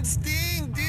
adrenaline sting, dude!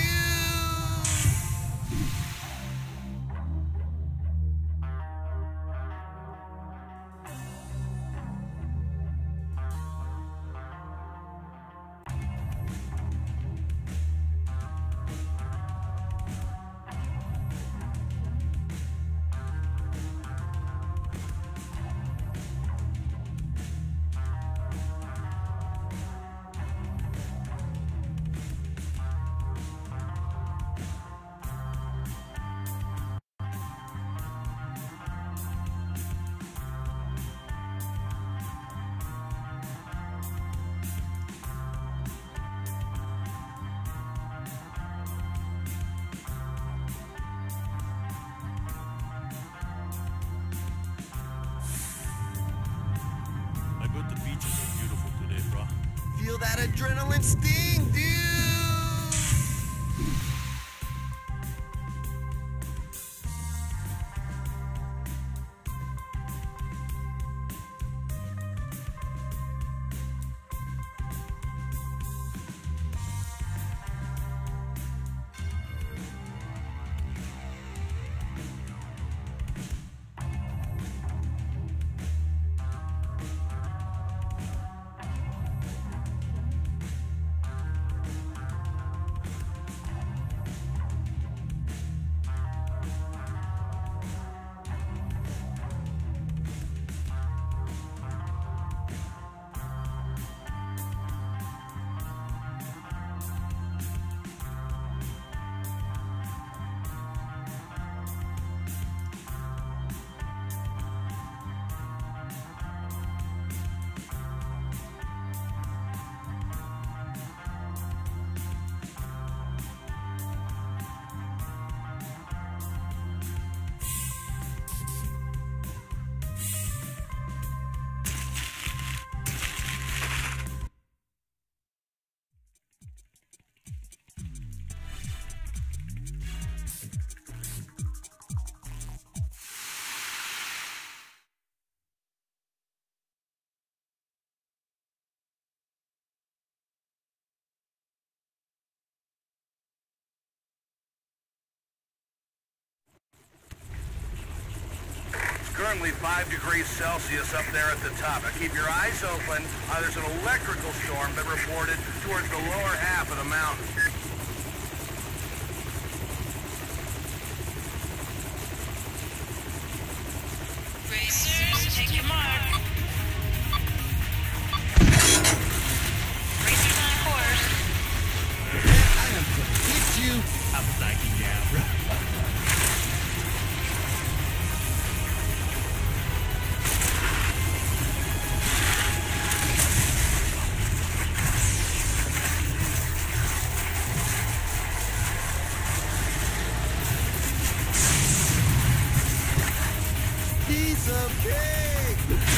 Feel that adrenaline sting, dude! Currently 5 degrees Celsius up there at the top. Now keep your eyes open. There's an electrical storm that reported towards the lower half of the mountain. Racers, take your mark. Racers on course. I am gonna hit you! I'm thanking you, bro. Piece of cake!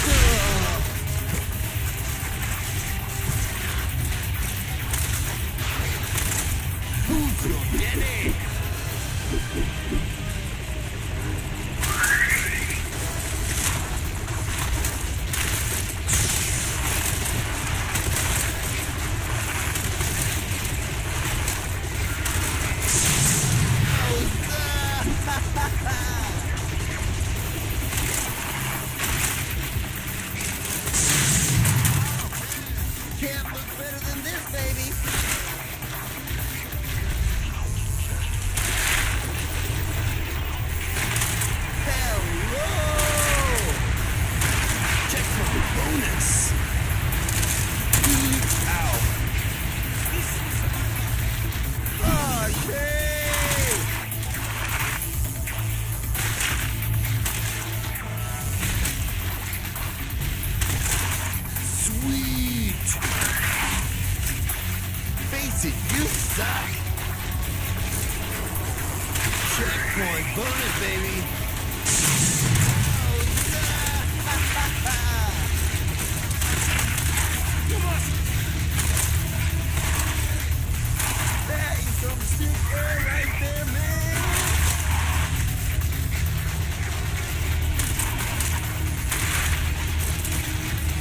Who's your daddy? Can't look better than this, baby! Hello! Check for the bonus. Ow. Okay! Sweet! Face it, you suck! Checkpoint bonus, baby! That is some sick air right there, man!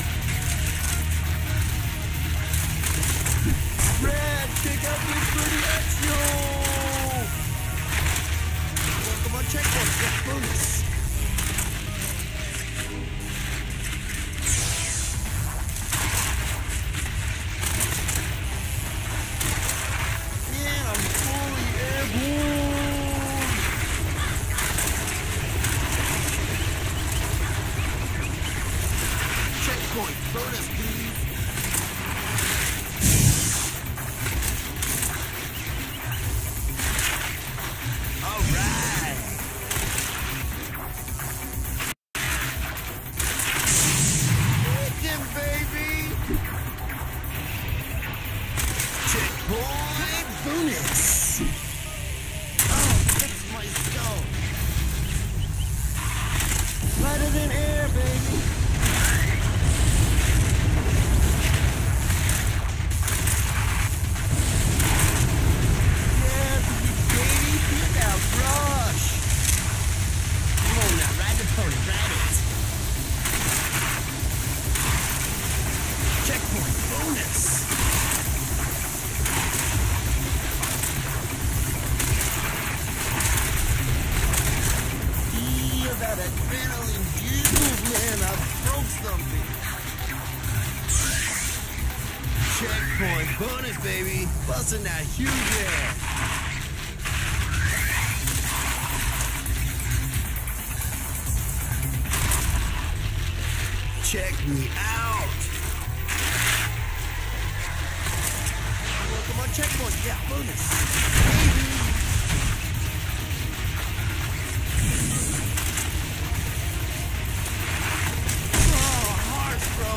Brad, pick up this pretty bonus. Yeah, I'm fully airborne. Checkpoint bonus, please. All right. Hit them, baby. Checkpoint bonus. Oh, that's my skull. Lighter than air, baby. Yeah, baby, feel that rush. Come on now, ride the pony, ride it. Checkpoint bonus. Feel that adrenaline juice, man. I broke something. Checkpoint bonus, baby. Busting that huge air. Check me out. Welcome on checkpoint. Yeah, bonus. Baby. Oh, harsh, bro.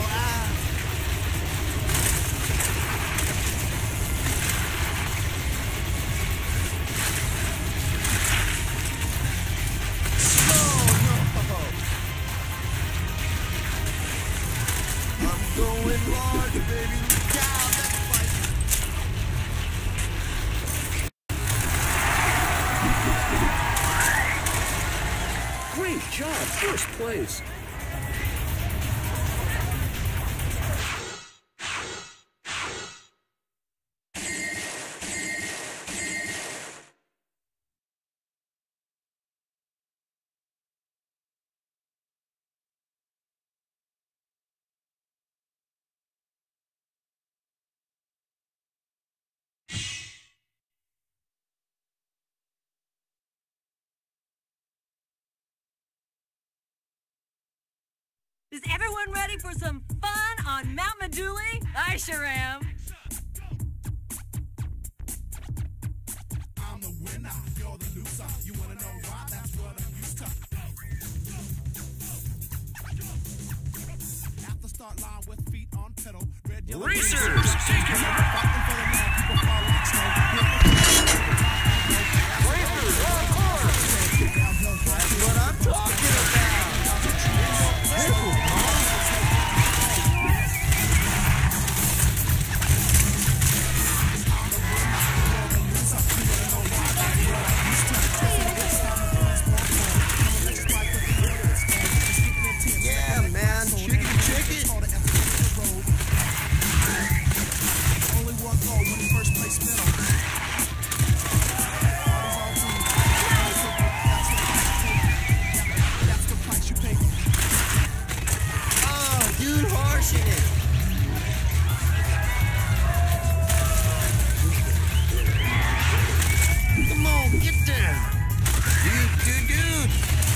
I'm going large, baby. Look out, that's my... Great job, first place. Is everyone ready for some fun on Mount Medulley? I sure am. I'm the winner, you're the loser. You wanna know why? That's what I'm used to. At the start line with feet on pedal, red, yellow, Racers, green, take it up. fighting for the man, people fall like snow. Racers, on course. That's what I'm talking about. Yeah, man. Chicken. Only one goal, win first place medal. That's the price you pay. Oh, dude, harshing it. Come on, get there. Dude.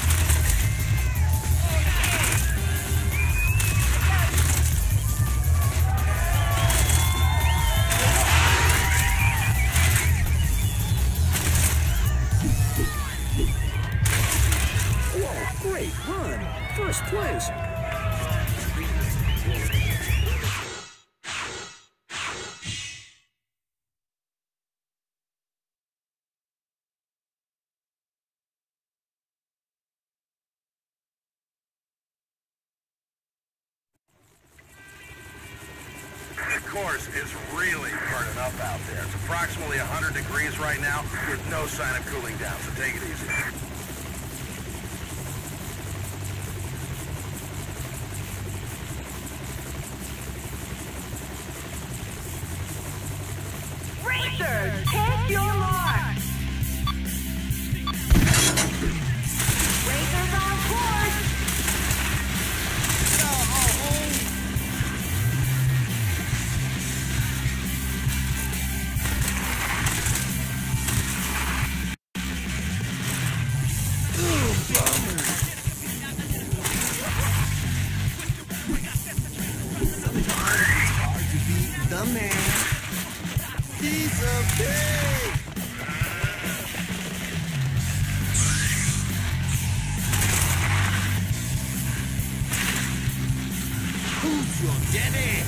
Whoa, great run. First place. The course is really burning up out there. It's approximately 100 degrees right now with no sign of cooling down, so take it easy. Racers, take your mark. Jenny!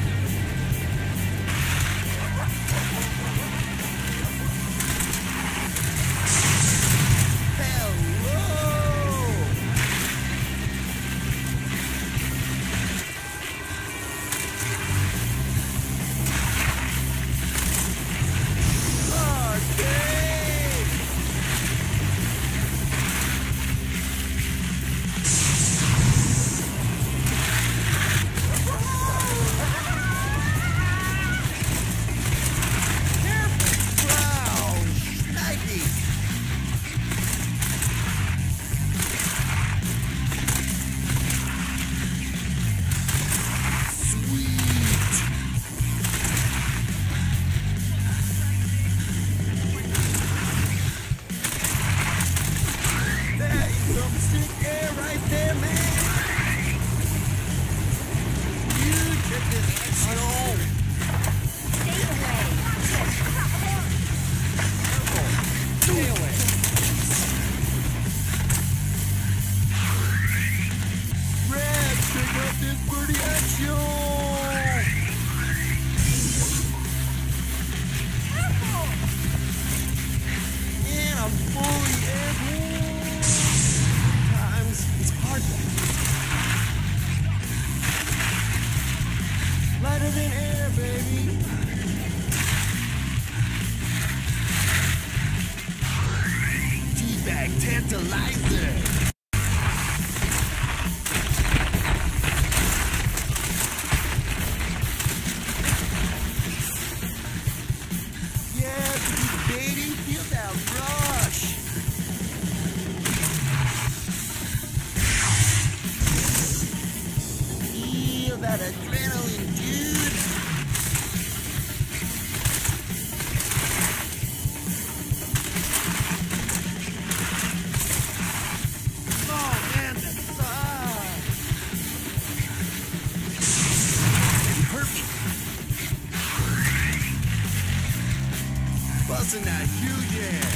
Busting that huge ass.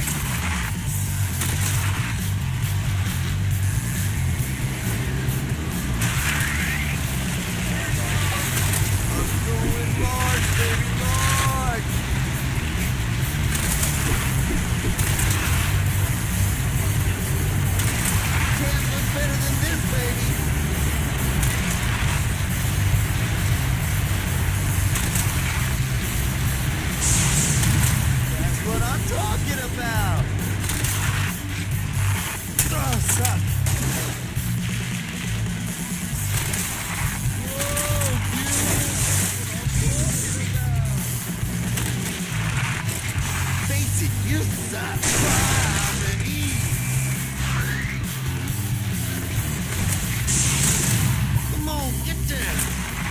I'm going large, baby, large. Can't look better than this, baby. What I'm talking about. Oh, suck. Whoa, dude. Face it, you suck. Come on, get there.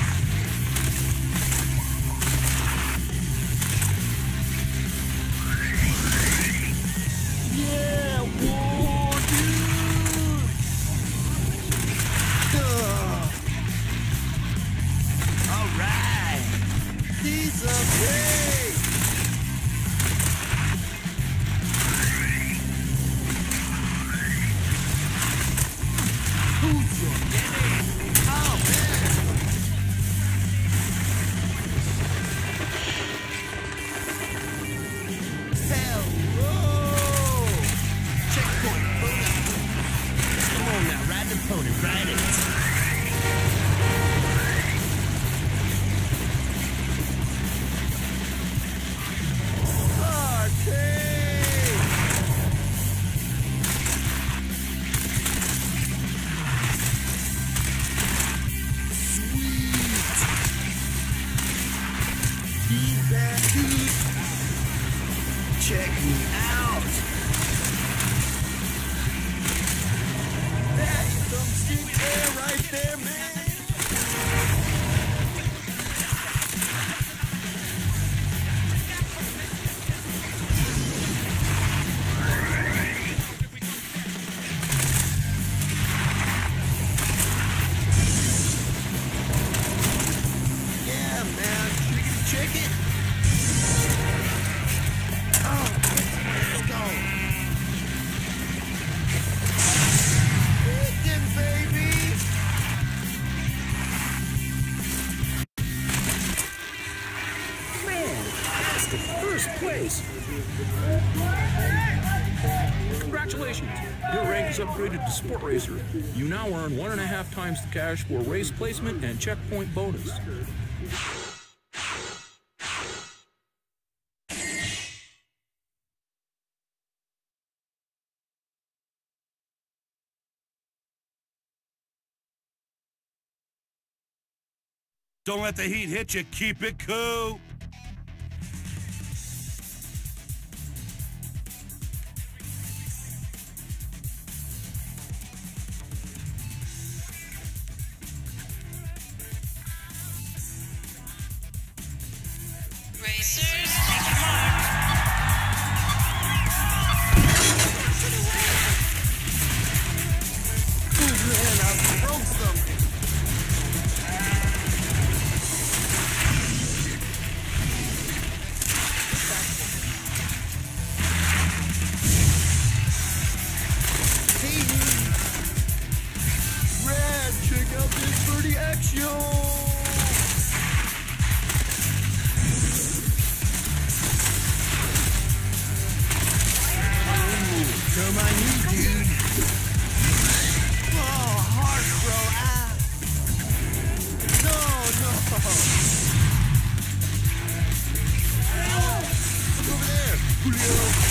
Piece of cake! Who's your daddy? Oh, man! Hello! Checkpoint, pony. Come on now, ride the pony, ride it. Check me out. That is some street air right there, man. Yeah, man. Check it. Congratulations! Your rank is upgraded to Sport Racer. You now earn 1.5 times the cash for race placement and checkpoint bonus. Don't let the heat hit you. Keep it cool. Racers, take your mark. Oh man, I broke something. Rad, check out this birdie action. Come on, you dude. Oh, hard throw out. No. Look over there, Julio.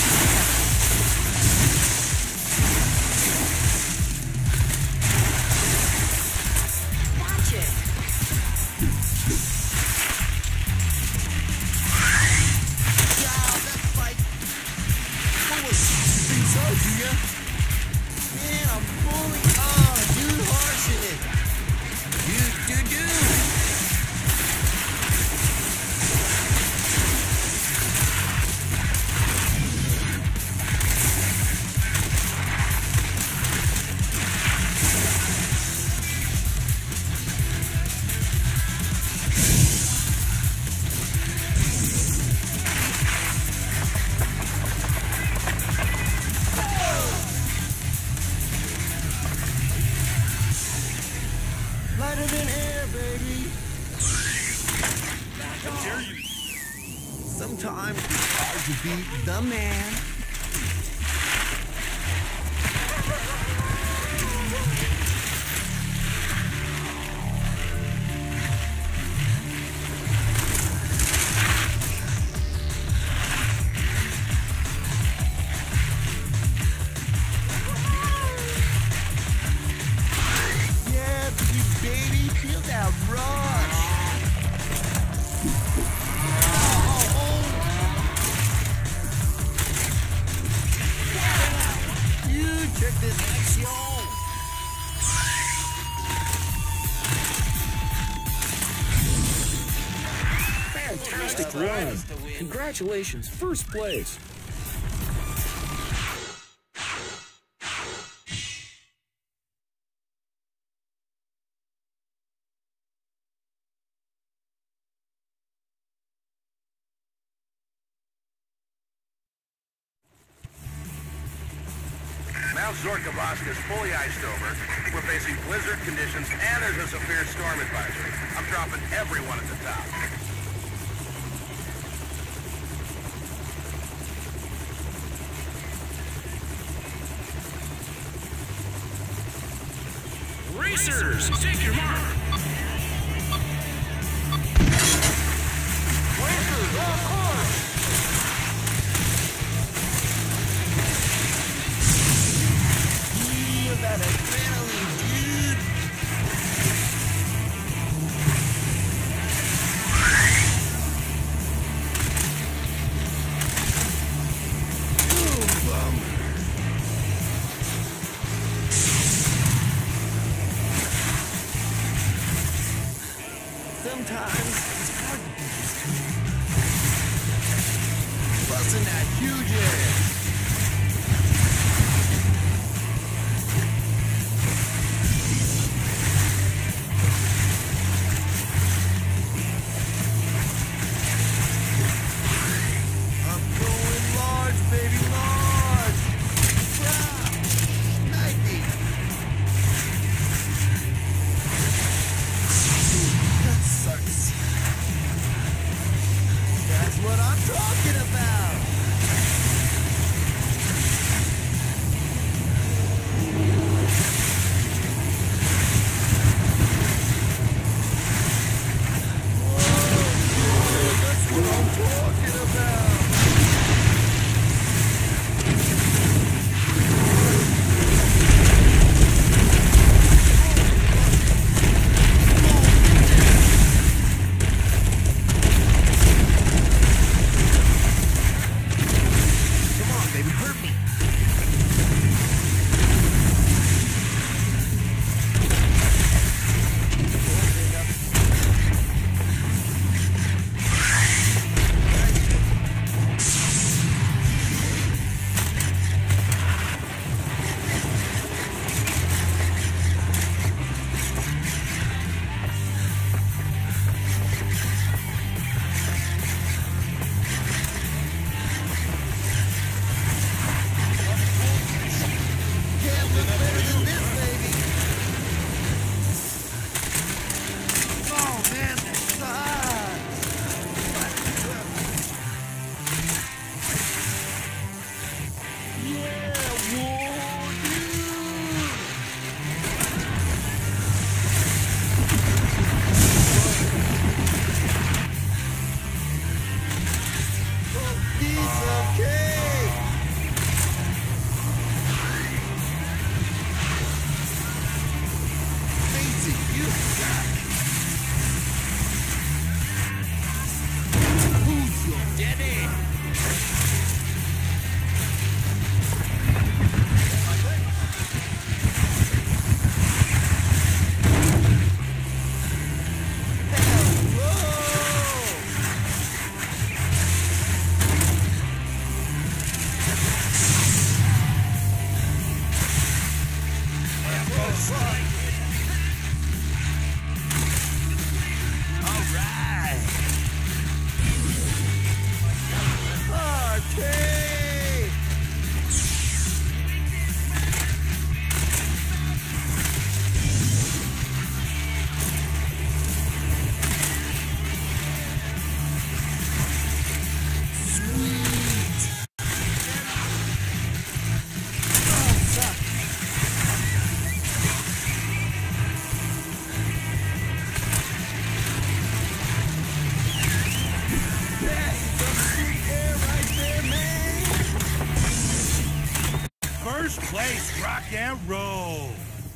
Watch it. Wow, that's like full of inside, do ya? Man, I'm fully dude, harshing it. Dude. Lighter than air, baby. How dare you? Sometimes it's hard to beat the man. Yeah, baby, feel that rush. Dude, check this action. Fantastic run! Congratulations, first place! Mount Zorkobosk is fully iced over. We're facing blizzard conditions, and there's a severe storm advisory. I'm dropping everyone at the top. Racers, take your mark! Feel that adrenaline, dude. Ooh, bummer. First place, rock and roll.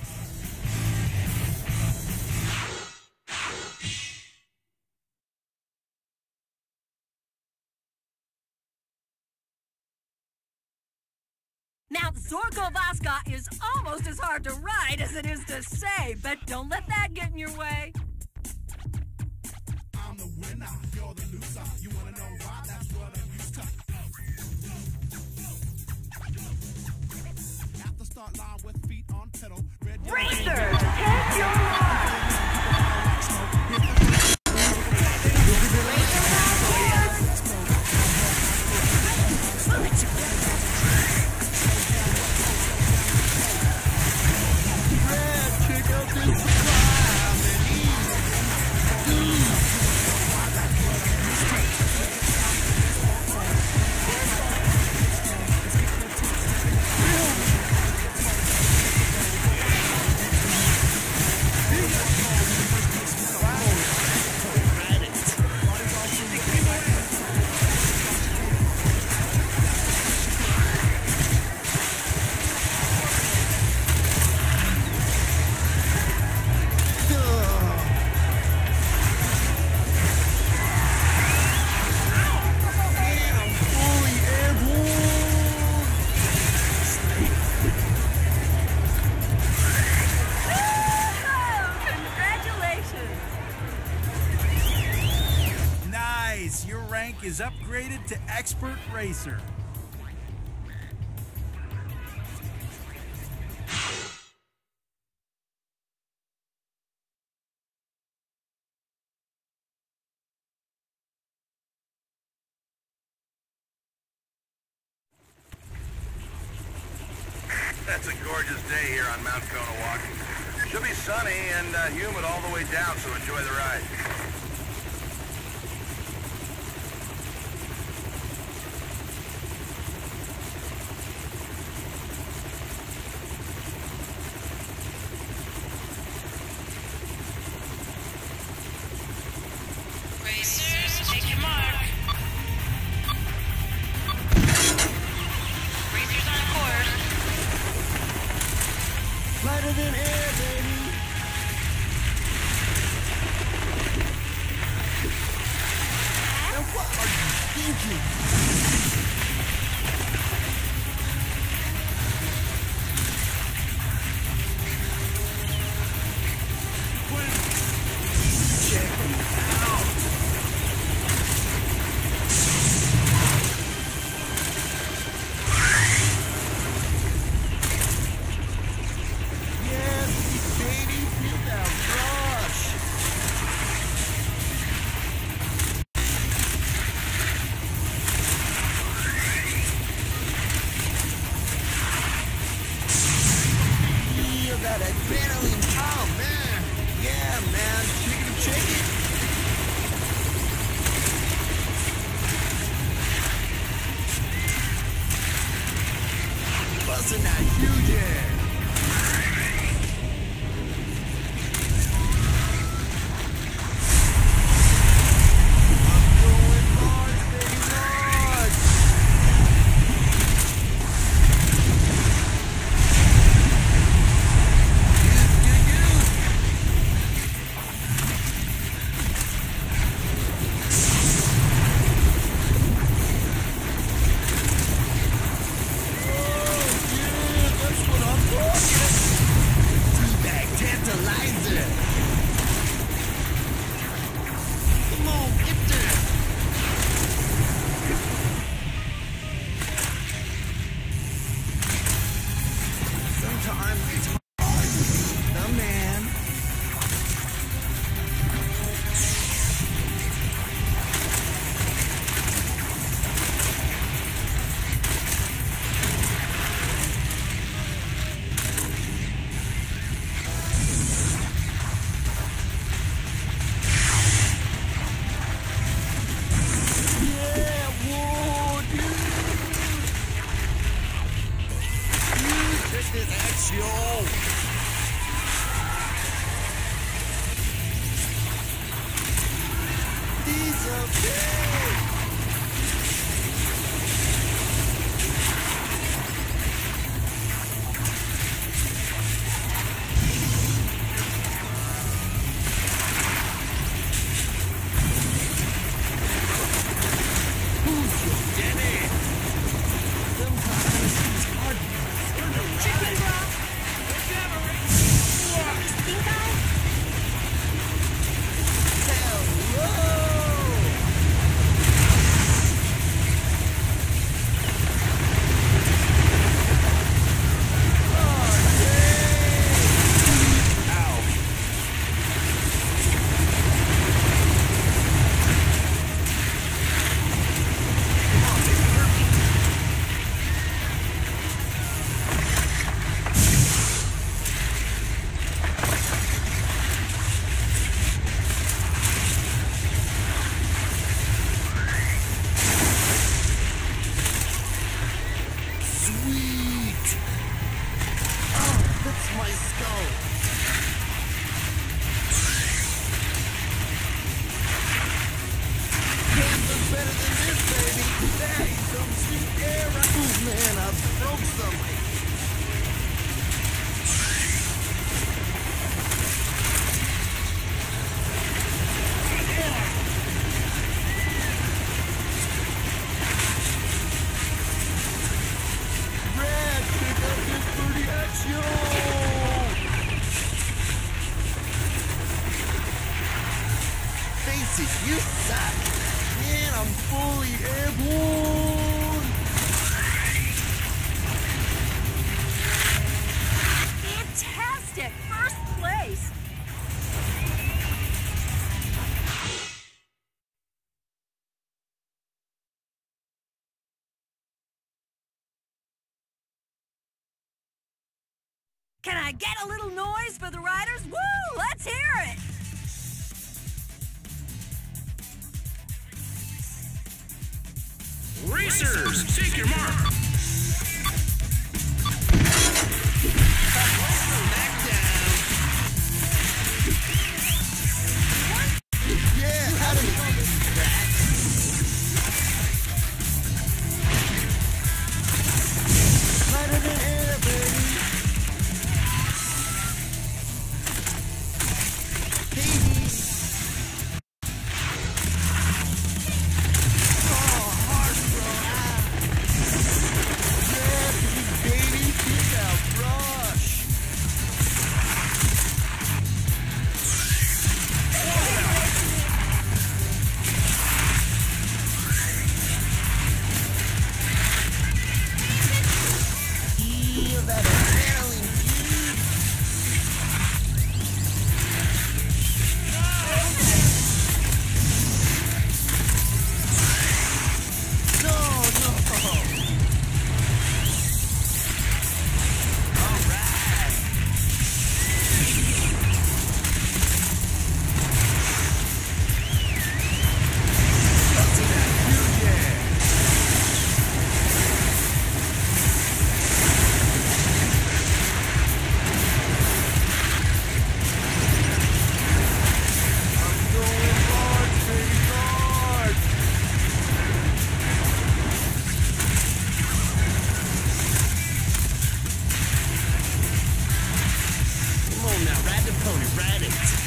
Mount Zorkovaska is almost as hard to ride as it is to say, but don't let that get in your way. I'm the winner, you're the loser. You wanna know why? That's what I'm used to. At the start line with feet on pedal. Racers, take your mark! Your rank is upgraded to Expert Racer. That's a gorgeous day here on Mount Conawaga. Should be sunny and humid all the way down, so enjoy the ride. Racers, take your mark. Racers on course. Lighter than air, baby. And what are you thinking? That adrenaline, oh man, yeah man, chicken. Busting that huge air. That's what I'm talking Witness action! Disappear! Chicken broth. Stink eye? Sweet! Oh, that's my skull! Can't look better than this, baby! Hey, some sweet air! Oh man, I broke something! Red, pick up this booty action! Face it, you suck! Man, I'm fully airborne! Fantastic! First place! Can I get a little noise for the riders? Woo! Let's hear it! Racers, take your mark. Yeah, how do you lighter than air, baby! Baby! Oh, hard, bro! Yeah, baby, get that brush! Feel that adrenaline, dude! No, no! All right! Up to that view, yeah! I'm going hard, baby, hard! Come on now, ride the pony, ride it!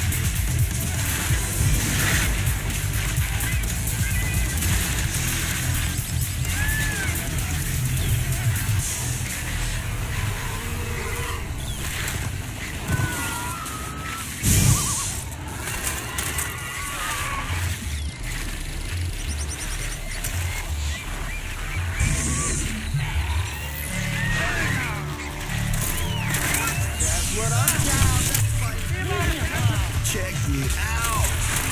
That's what I'm down! Check me out!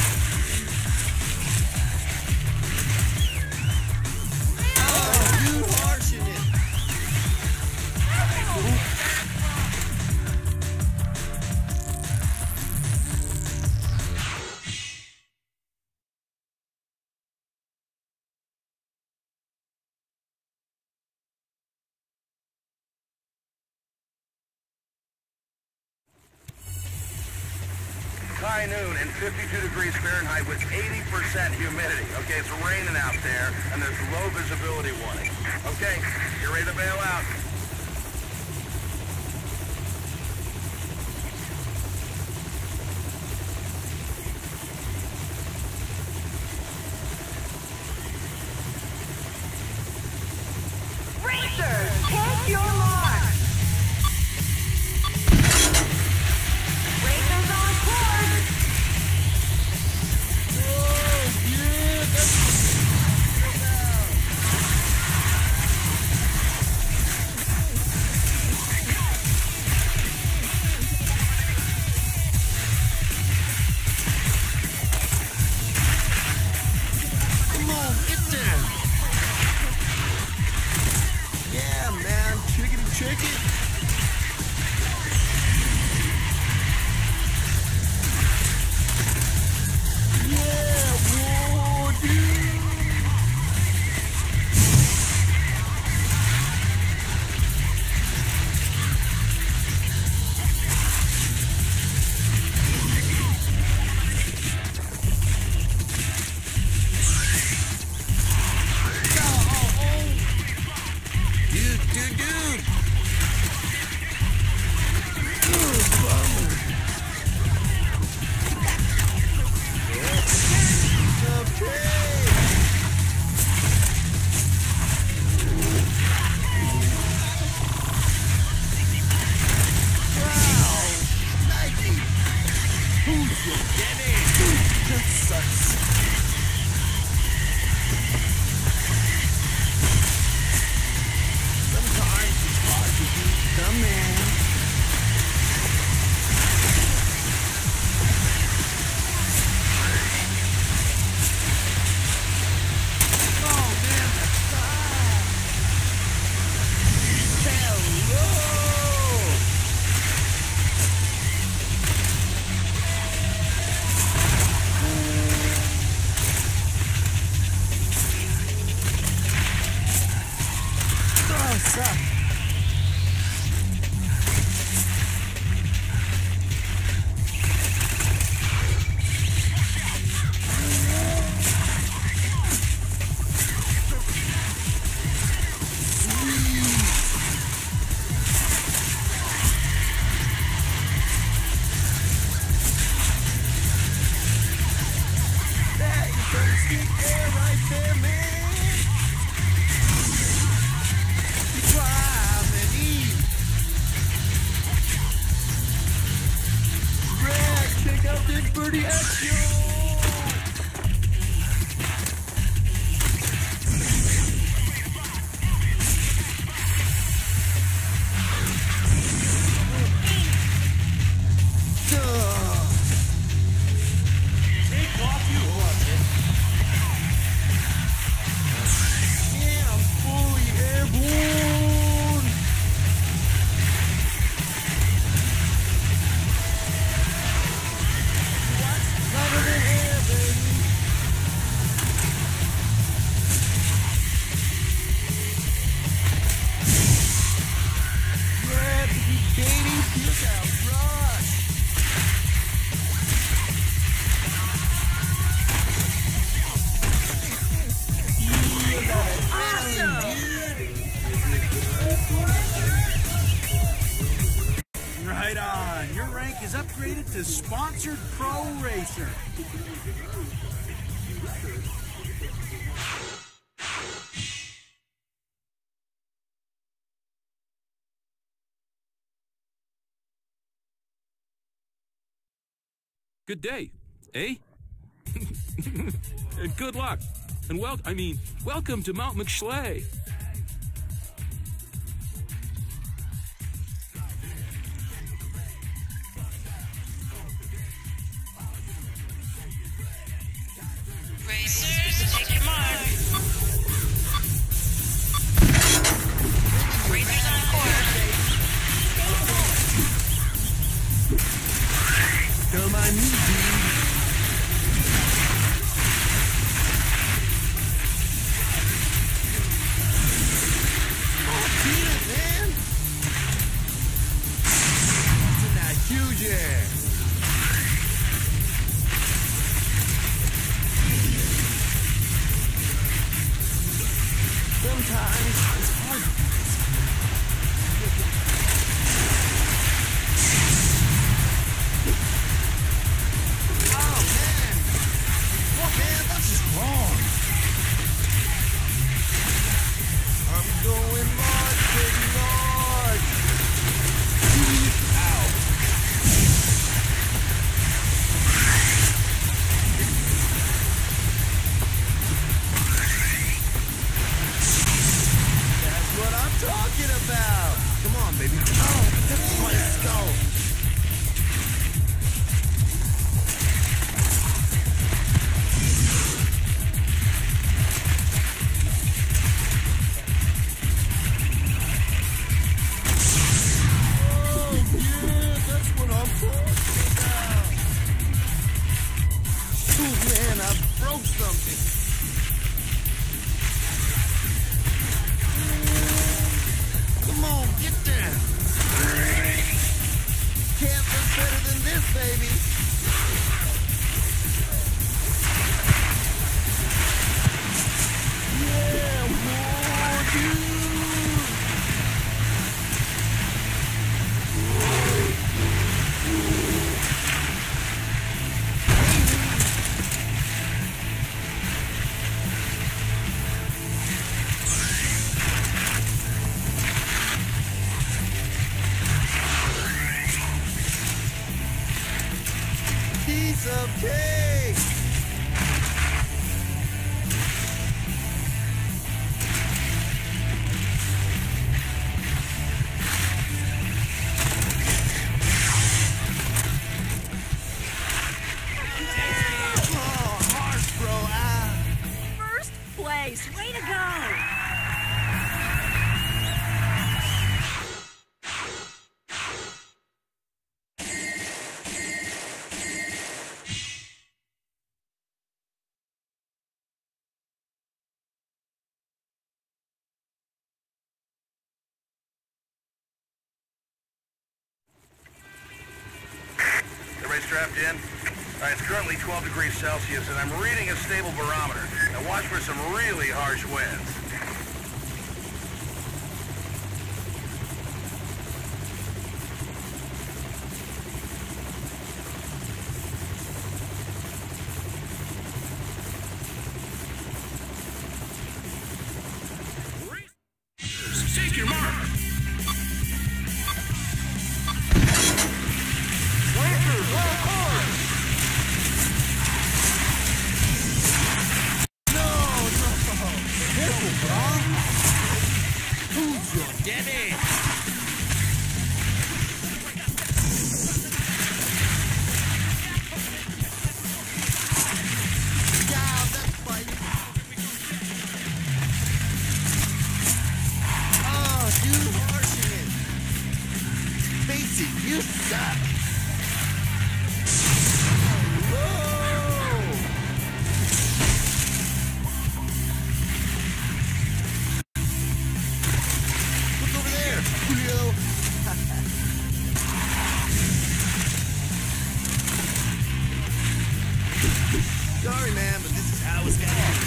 Oh, you harshing it! high noon and 52 degrees Fahrenheit with 80% humidity. Okay, it's raining out there, and there's low visibility warning. Okay, you're ready to bail out. Racers, take your mark. Racers on course. Come on, get down. Yeah, man. Chickity chicken. Yeah, whoa, dude. Dude. Birdie action! Right on. Your rank is upgraded to Sponsored Pro Racer. Good day, eh? Good luck. And welcome to Mount McShley. Racers, take your mark. Racers on course. Come on, you dude. Oh, beat it, man. Isn't that huge? piece of cake! Oh, harsh, bro. Ah. First place. Way to go. Everybody strapped in? All right, it's currently 12 degrees Celsius, and I'm reading a stable barometer. Now watch for some really harsh winds. Take your mark. Who's your daddy? Yeah, that's fine. Oh, you harshing it. Face it, you suck. Whoa! Look over there, Julio. Sorry, man, but this is how it's gotta be.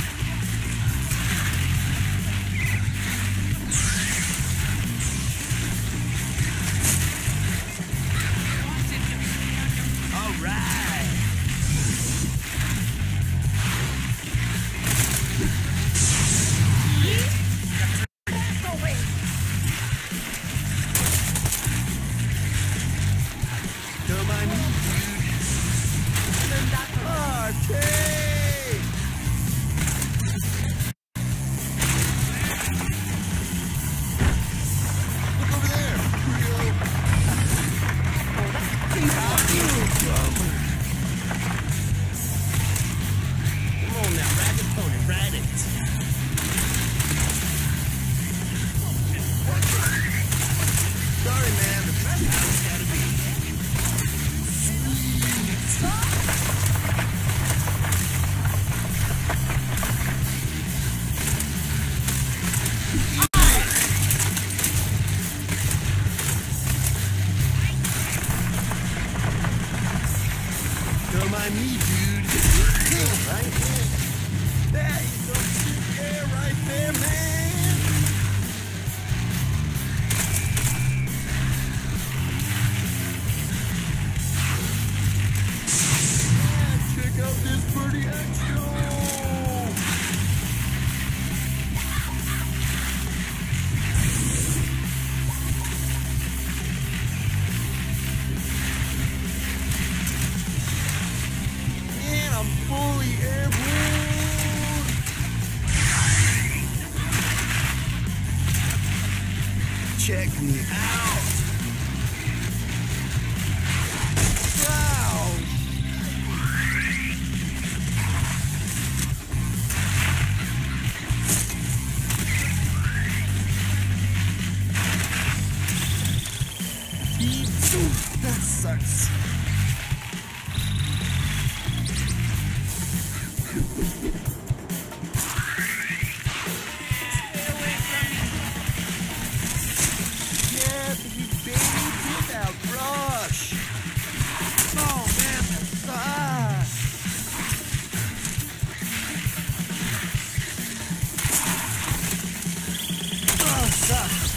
All right. Don't mind me, dude. Arcade! Look over there, Julio. Come on now, ride the pony, ride it. Sorry, man, but this is how it's gotta be. Don't mind me, dude. Yeah, right there. That is some shit air right there, man. Yeah, check out this pretty action. Man, I'm fully airborne. Check me out. Wow. Ooh, that sucks. Yeah, you baby, get that rush. Oh man, that sucks. Oh, sucks.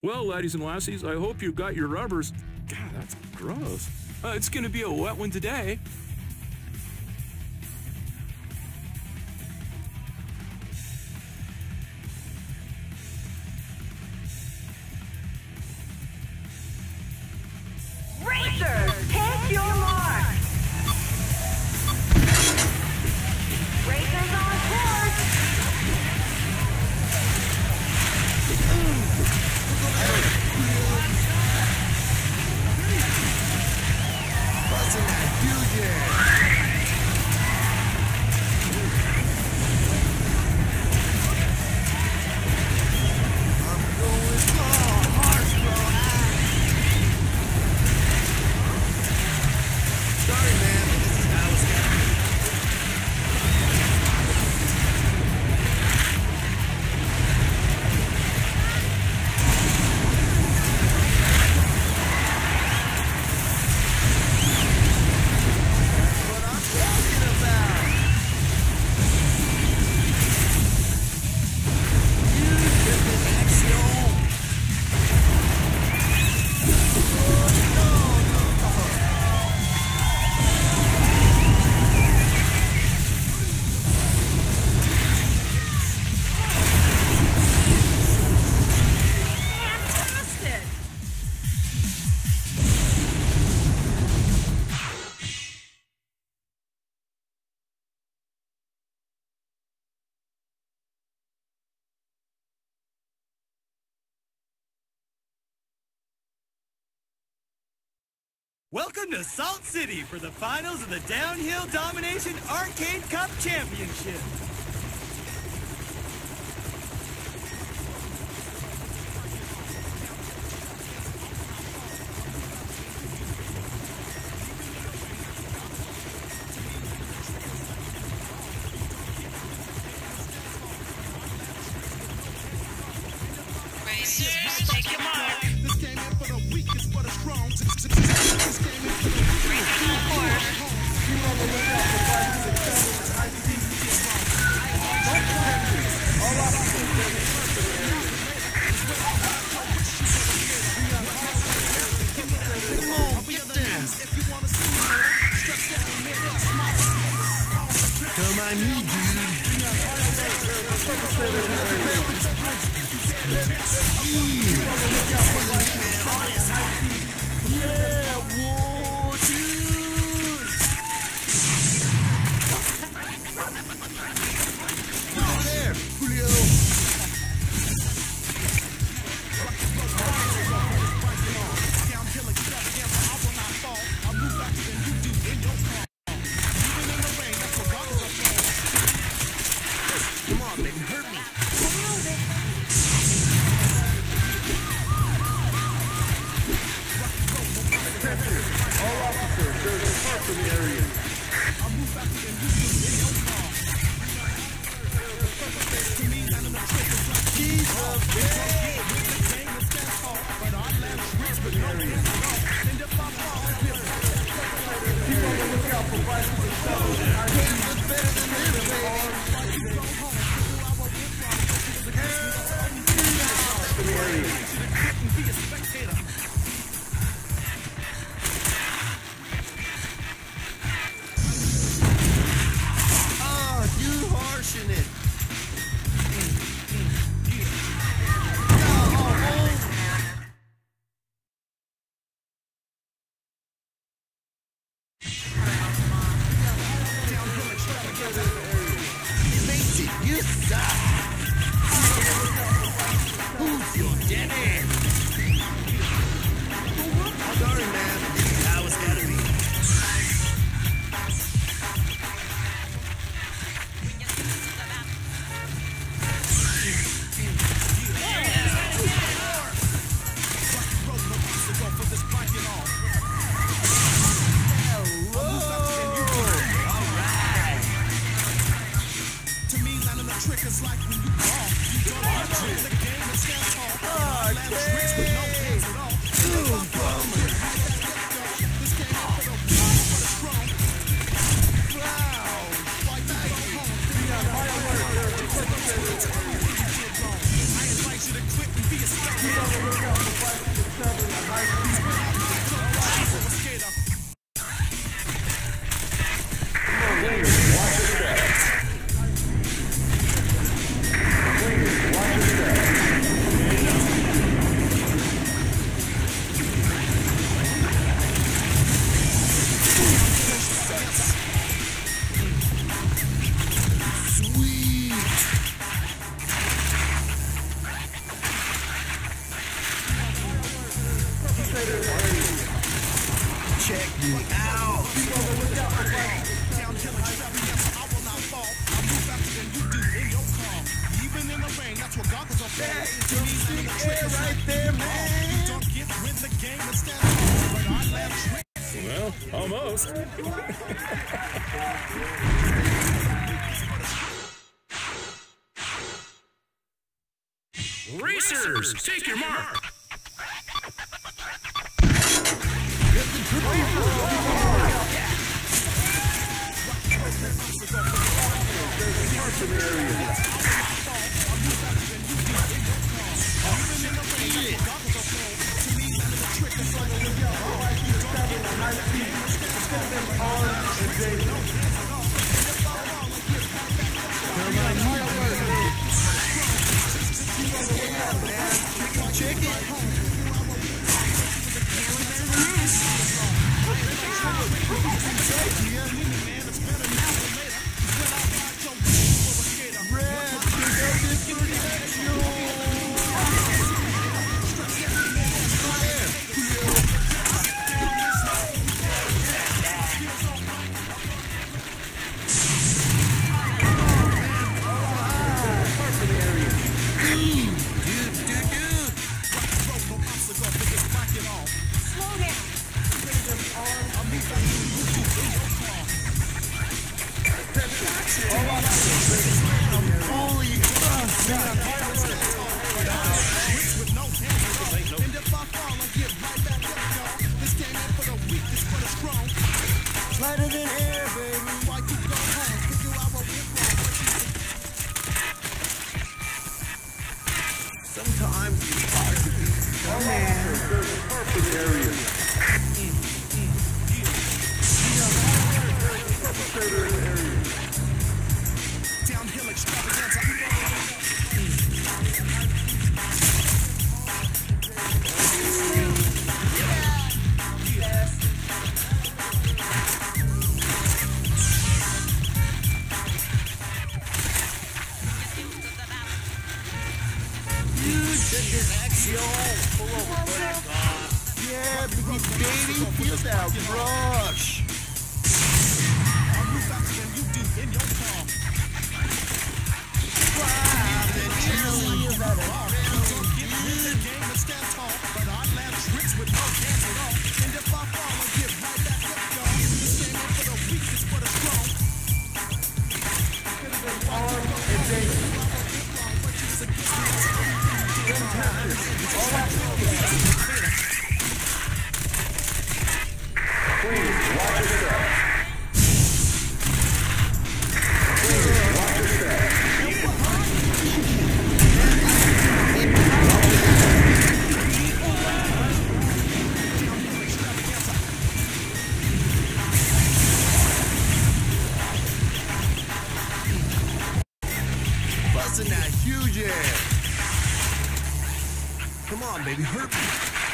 Well, laddies and lassies, I hope you got your rubbers. God, that's gross. It's gonna be a wet one today. Racers, take your mark. Racers on course. Busting that fusion. I'm going harsh, bro. Sorry, man, but this is how it's gonna be. That's what I'm talking about. Use definition. Fantastic! Welcome to Salt City for the finals of the Downhill Domination Arcade Cup Championship. Racers, take your mark. This game ain't for the weak, it's for the strong. This game ain't for the Racers on course. Come on, you dude. Yeah, whoa, dude. Oh, there, Julio. Come on, baby, hurt me. All officers, there's a park in the area. Oh, you harshing it. Macy, you suck. Who's your daddy? Sorry, man. This is how it's gotta be. To me, landing a trick is like when you fall. You don't have to the game and stand tall. Land tricks with no hands at all. This game ain't for the weak, it's for the strong. Wow. Fight to go home. I invite you to quit and be a scout. Racers, take your mark. Lighter than air, baby. Why you go home? Pick you out sometimes it's hard to be. Oh man, there's a perfect area. Downhill extravaganza. Yeah, baby, feel that rush. I'll move faster than you do in your car. Drive and chill. Don't get in the game and stand tall, but I land tricks with no hands at all. And if I fall, I'll get right back up, y'all. This game ain't for the weak, it's for the strong. Arm and danger. Busting that huge air. Come on, baby, hurt me.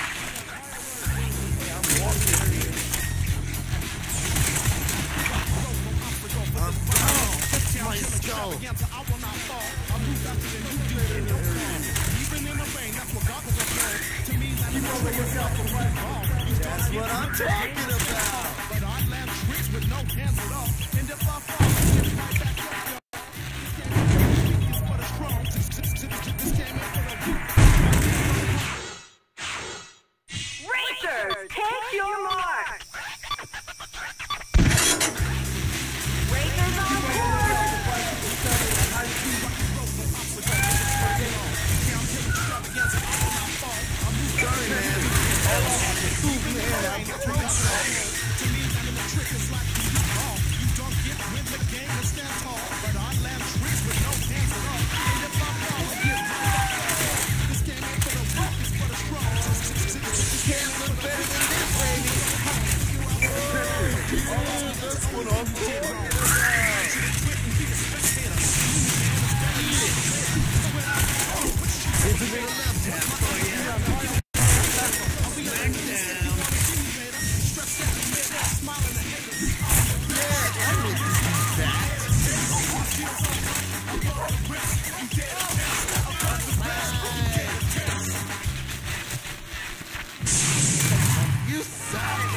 I'm walking. My skull. I will not fall. I'll move faster than you do in your car. Even in the rain, that's what goggles are for. To me, you know what yourself the right ball. That's what I'm talking about. But I land tricks with no hands at all. And if I fall, I get right back up, y'all. This for the strong. This can't make for the weak. Racers, take your mark. Racers on board. Sorry, man. Ooh, man, I get to me, the trick is like you don't get win the game and stand tall, but I land tricks with no hands at all. And if I fall, I get right. This game ain't for the weak, it's for the strong. You can't look better than this, baby. That's what I'm talking about. It's a big left hand for you. Back down. Yeah, I need to see that. You suck.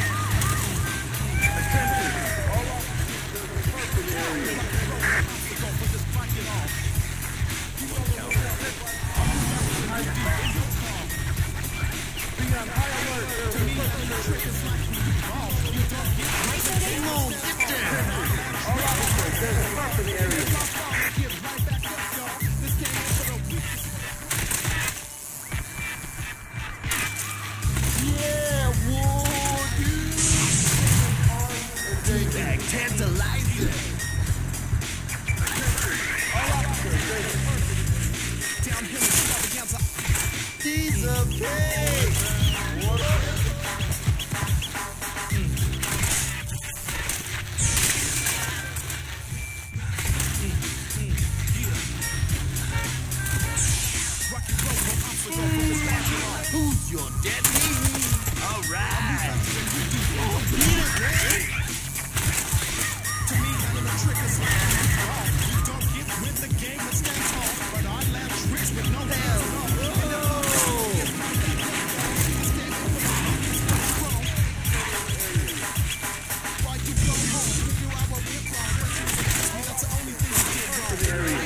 Racers Who's your daddy? All right. To me, having a trick is like you don't get with the game that stands tall, but I laugh tricks with no hands. Why you go home? You have a whip line. That's the only thing you get wrong.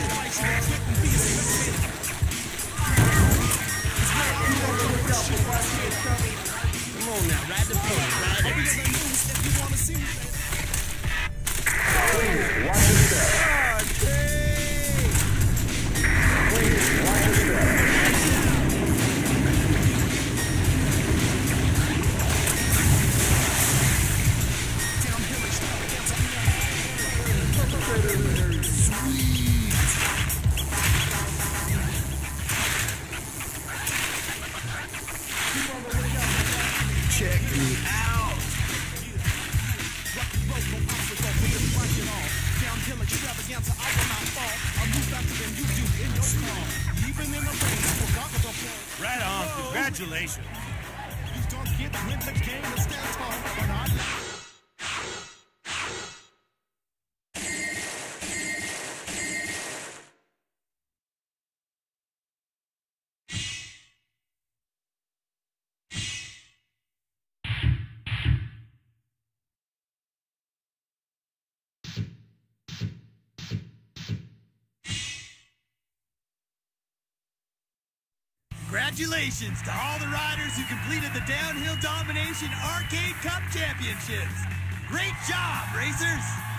Come on now, ride the pony, ride it. If you want to see me, Check me out. downhill extravaganza, I will not fall. I'll move faster than you do in your car. Even in the rain, I forgot what the point. Right on. Congratulations. You don't get with the game that stands tall, but I laugh. Congratulations to all the riders who completed the Downhill Domination Arcade Cup Championships. Great job, racers!